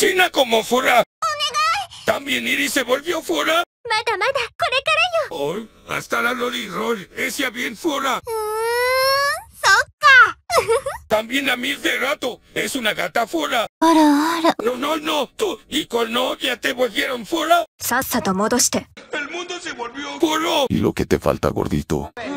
China como fuera. También Iris se volvió fuera. まだまだこれからよ。 Hoy, hasta la Loli Roll, ese bien fuera. そっか。 También a Mir de Rato, es una gata fuera. あらあら。 No, no, no, tú y con novia te volvieron fuera. さっさと戻して。 El mundo se volvió fuera. Y lo que te falta, gordito.